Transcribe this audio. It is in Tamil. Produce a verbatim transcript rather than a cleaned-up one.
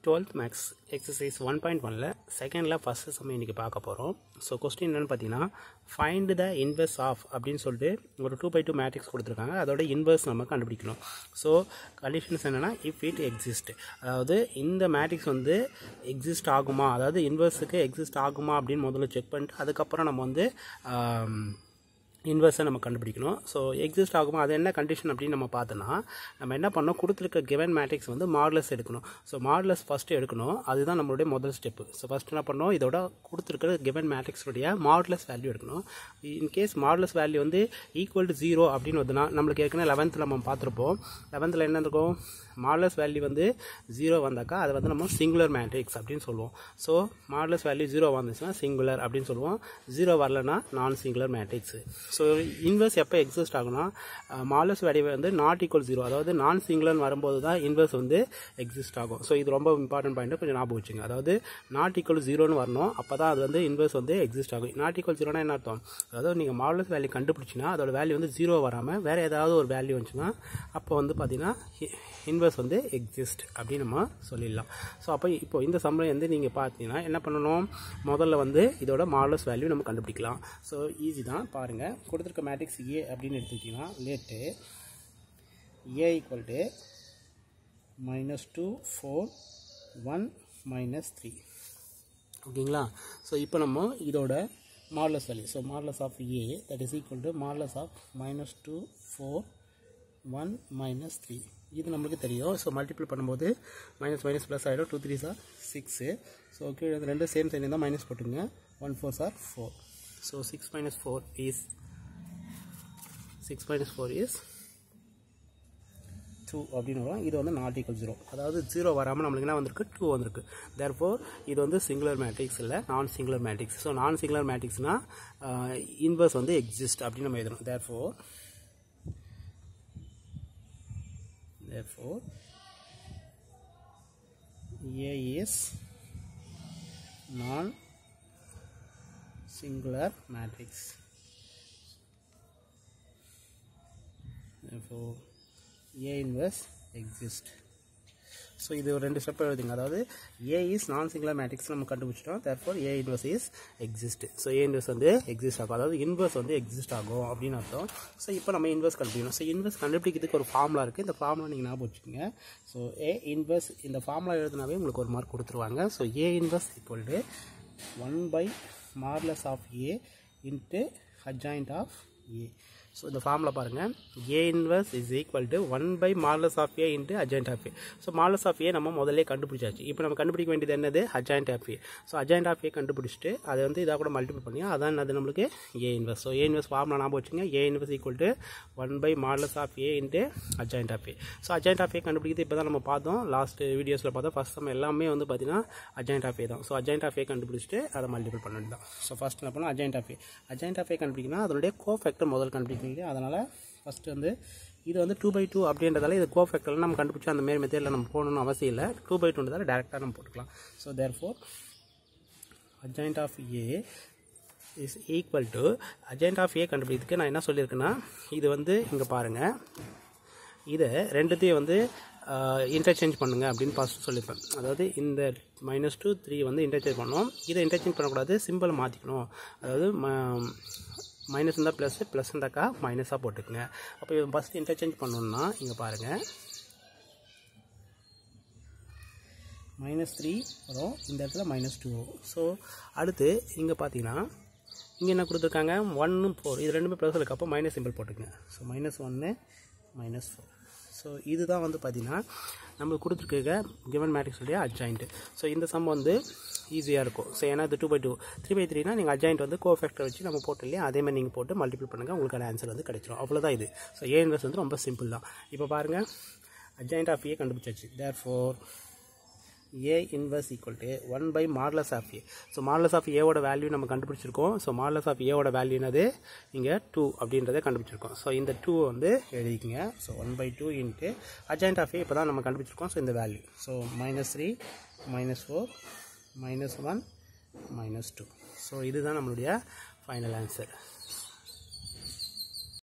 twelfth maths exercise one point ஒனில் செகண்டில் ஃபஸ்ட்டு சம் இன்றைக்கி பார்க்க போகிறோம். ஸோ கொஸ்டின் என்னென்னு பார்த்தீங்கன்னா, ஃபைண்ட் த இன்வெர்ஸ் ஆஃப் அப்படின்னு சொல்லிட்டு ஒரு டூ பை டூ மேட்ரிக்ஸ் கொடுத்துருக்காங்க. அதோட இன்வெர்ஸ் நம்ம கண்டுபிடிக்கணும். ஸோ கண்டிஷன்ஸ் என்னென்னா, இஃப் இட் எக்ஸிஸ்ட், அதாவது இந்த மேட்ரிக்ஸ் வந்து எக்ஸிஸ்ட் ஆகுமா, அதாவது இன்வெர்ஸுக்கு எக்ஸிஸ்ட் ஆகுமா அப்படின்னு முதல்ல செக் பண்ணிட்டு அதுக்கப்புறம் நம்ம வந்து இன்வெர்ஸை நம்ம கண்டுபிடிக்கணும். ஸோ எக்ஸிஸ்ட் ஆகுமா, அது என்ன கண்டிஷன் அப்படின்னு நம்ம பார்த்தோன்னா, நம்ம என்ன பண்ணோம், கொடுத்துருக்க கிவன் மேட்ரிக்ஸ் வந்து மாடுலஸ் எடுக்கணும். ஸோ மாடுலஸ் ஃபஸ்ட்டு எடுக்கணும், அதுதான் நம்மளுடைய முதல் ஸ்டெப்பு. ஸோ ஃபஸ்ட் என்ன பண்ணோம், இதோட கொடுத்துருக்கிற கிவன் மேட்ரிக்ஸுடைய மாடுலஸ் வேல்யூ எடுக்கணும். இன்கேஸ் மாடுலஸ் வேல்யூ வந்து ஈக்குவல் டு ஜீரோ அப்படின்னு வந்துன்னா, நம்மளுக்கு ஏற்கனவே லெவன்த்தில் நம்ம பார்த்துருப்போம். லெவன்த்தில் என்ன இருக்கும், மாடுலஸ் வேல்யூ வந்து ஜீரோ வந்தாக்கா அதை வந்து நம்ம சிங்குலர் மேட்ரிக்ஸ் அப்படின்னு சொல்லுவோம். ஸோ மாடுலஸ் வேல்யூ ஜீரோ வந்துச்சுன்னா சிங்குலர் அப்படின்னு சொல்லுவோம், ஜீரோ வரலன்னா non singular matrix. So inverse எப்போ எக்ஸிஸ்ட் ஆகுனா, மாடுலஸ் வேல்யூ வந்து நாட் ஈக்குவல் ஜீரோ, அதாவது நான் சிங்குலர்னு வரும்போது தான் இன்வெர்ஸ் வந்து எக்ஸிஸ்ட் ஆகும். ஸோ இது ரொம்ப இம்பார்ட்டன்ட் பாயிண்ட், கொஞ்சம் ஞாபகம் வச்சுங்க. அதாவது நாட் ஈக்குவல் ஜீரோன்னு வரணும், அப்போ தான் அது வந்து இன்வெர்ஸ் வந்து எக்ஸிஸ்ட் ஆகும். நாட் ஈக்குவல் ஜீரோனா என்ன அர்த்தம், அதாவது நீங்கள் மாடுலஸ் வேல்யூ கண்டுபிடிச்சின்னா அதோட வேல்யூ வந்து ஜீரோ வராமல் வேறு ஏதாவது ஒரு வேல்யூ வந்துச்சுன்னா அப்போ வந்து பார்த்தீங்கன்னா இன்வெர்ஸ் வந்து எக்ஸிஸ்ட் அப்படின்னு நம்ம சொல்லிடலாம். ஸோ அப்போ இப்போ இந்த சம்பளம் வந்து நீங்கள் பார்த்தீங்கன்னா என்ன பண்ணணும், முதல்ல வந்து இதோட மாடுலஸ் வேல்யூ நம்ம கண்டுபிடிக்கலாம். ஸோ ஈஸி தான், பாருங்கள். கொடுத்துருக்க மேட்ரிக்ஸ் ஏ அப்படின்னு எடுத்துக்கிட்டிங்கன்னா, let A equal to minus two four one minus three, ஓகேங்களா. ஸோ இப்போ நம்ம இதோட modulus value, so modulus of A that is equal to modulus of minus two four one minus three, இது நம்மளுக்கு தெரியும். ஸோ மல்டிபிள் பண்ணும்போது மைனஸ் மைனஸ் ப்ளஸ் ஆகிடும், டூ த்ரீ சார் சிக்ஸு. ஸோ ஓகே, ரெண்டு சேம் சைன் தான் மைனஸ் போட்டுங்க, ஒன் ஃபோர் சார் four. So six minus four is six minus four is two அப்படின்னு வரும். இது வந்து நாட் ஈக்குவல் ஜீரோ, அதாவது ஜீரோ வராமல் நம்மளுக்கு என்ன வந்திருக்கு, டூ வந்திருக்கு. தேர்ஃபோர் இது வந்து சிங்குலர் மேட்ரிக்ஸ் இல்லை, non singular matrix. So non singular மேட்ரிக்ஸ்னால் இன்வெர்ஸ் வந்து எக்ஸிஸ்ட் அப்படின்னு நம்ம எழுதணும். Therefore Therefore, A is non-singular matrix. Therefore, A inverse exists. So இது ஒரு ரெண்டு ஸ்டெப் எழுதிங்க. அதாவது A is non singular matrix நம்ம கண்டுபிடிச்சிட்டோம். Therefore A inverse is exist. So A inverse வந்து எக்ஸிஸ்ட் ஆகும், அதாவது இன்வெர்ஸ் வந்து எக்ஸிஸ்ட் ஆகும் அப்படின்னு அர்த்தம். ஸோ இப்போ நம்ம இன்வெர்ஸ் கண்டுபிடிக்கணும். ஸோ இன்வெர்ஸ் கண்டுபிடிக்கிறதுக்கு ஒரு ஃபார்முலா இருக்குது, இந்த ஃபார்முலா நீங்கள் ஞாபகம் வச்சுக்கோங்க. ஸோ ஏ இன்வெர்ஸ் இந்த ஃபார்முலா எழுதினாவே உங்களுக்கு ஒரு மார்க் கொடுத்துருவாங்க. So A inverse equal to one by modulus of A into adjoint of A. So இந்த ஃபார்முலா பாருங்கள், A inverse is equal to one by modulus of A into adjoint of A. So modulus of A நம்ம முதல்ல கண்டுபிடிச்சாச்சு. இப்போ நம்ம கண்டுபிடிக்க வேண்டியது என்னது, adjoint of A. So adjoint of A கண்டுபிடிச்சிட்டு அதை வந்து இதாக கூட மல்டிபிள் பண்ணி அதான் என்னது நம்மளுக்கு A inverse. So A inverse formula ஞாபகம் வச்சுங்க, A inverse equal to one by modulus of A into adjoint of A. So adjoint of A கண்டுபிடிக்கிறது இப்போ தான் நம்ம பார்த்தோம், லாஸ்ட் வீடியோஸில் பார்த்தோம். ஃபஸ்ட் நம்ம எல்லாமே வந்து பார்த்தீங்கன்னா அட்ஜாயிண்ட் ஆஃப் ஏ தான். ஸோ அட்ஜாயிண்ட் ஆஃப் ஏ கண்டுபிடிச்சிட்டு அதை மல்டிபிள் பண்ணது தான். ஸோ ஃபஸ்ட் என்ன பண்ணலாம், adjoint of A. Adjoint of A கண்டுபிடிக்கணும், அதனுடைய கோ ஃபேக்டர் முதல் கண்டுபிடிக்கிறீங்க. அதனால் ஃபஸ்ட்டு வந்து இது வந்து டூ பை டூ அப்படின்றதால இது கோ ஃபேக்டரில் நம்ம கண்டுபிடிச்சி அந்த மாரி மெத்தேடில் நம்ம போகணும்னு அவசியம் இல்லை. டூ பை டூன்றதால டேரெக்டாக நம்ம போட்டுக்கலாம். So therefore adjoint of A is equal to adjoint of A கண்டுபிடிக்கிறதுக்கு நான் என்ன சொல்லியிருக்கேன்னா, இது வந்து இங்கே பாருங்கள், இதை ரெண்டுத்தையும் வந்து இன்டர்சேஞ்ச் பண்ணுங்க அப்படின்னு ஃபஸ்ட்டு சொல்லியிருப்பேன். அதாவது இந்த மைனஸ் டூ த்ரீ வந்து இன்டர்சேஞ்ச் பண்ணோம், இதை இன்டர்சேஞ்ச் பண்ணக்கூடாது, சிம்பிள் மாற்றிக்கணும். அதாவது மைனஸ் இருந்தால் ப்ளஸ், ப்ளஸ் இருந்தாக்கா மைனஸாக போட்டுக்குங்க. அப்போ இது ஃபஸ்ட்டு இன்டர்சேஞ்ச் பண்ணணுன்னா இங்கே பாருங்கள், மைனஸ் த்ரீ வரும், இந்த இடத்துல மைனஸ் டூ வரும். ஸோ அடுத்து இங்கே பார்த்தீங்கன்னா இங்கே என்ன கொடுத்துருக்காங்க, ஒன்று ஃபோர், இது ரெண்டுமே ப்ளஸ் இருக்கு, அப்போ மைனஸ் சிம்பிள் போட்டுக்குங்க. ஸோ மைனஸ் ஒன்று மைனஸ் ஃபோர். ஸோ இதுதான் வந்து பார்த்தீங்கன்னா நம்ம கொடுத்துருக்க கிவன் மேட்ரிக்ஸுடைய அட்ஜாயிண்ட். ஸோ இந்த சம் வந்து ஈஸியாக இருக்கும். ஸோ ஏன்னா இது two by two three by த்ரீனா நீங்கள் அட்ஜாயிண்ட் வந்து கோ ஃபேக்டர் வச்சு நம்ம போட்டு இல்லையா, அதேமாதிரி நீங்கள் போட்டு மல்டிபிள் பண்ணுங்கள், உங்களுக்கான ஆன்சர் வந்து கிடைச்சிடும். அவ்வளோதான் இது. ஸோ ஏ இன்வெர்ஸ் வந்து ரொம்ப சிம்பிள் தான். இப்போ பாருங்கள், அட்ஜாயிண்ட் ஆஃப் ஏ கண்டுபிடிச்சாச்சு. Therefore A inverse equal to one by modulus of A. So modulus of ஏவோட வேல்யூ நம்ம கண்டுபிடிச்சிருக்கோம். ஸோ மாடுலஸ் ஆஃப் ஏவோட வேல்யூ என்னது, இங்கே டூ அப்படின்றத கண்டுபிடிச்சிருக்கோம். ஸோ இந்த டூ வந்து எழுதிக்கங்க. So one by two into adjoint of A இப்போ தான் நம்ம கண்டுபிடிச்சிருக்கோம். ஸோ இந்த value, so minus three minus four minus one minus two. So இதுதான் நம்மளுடைய ஃபைனல் ஆன்சர்.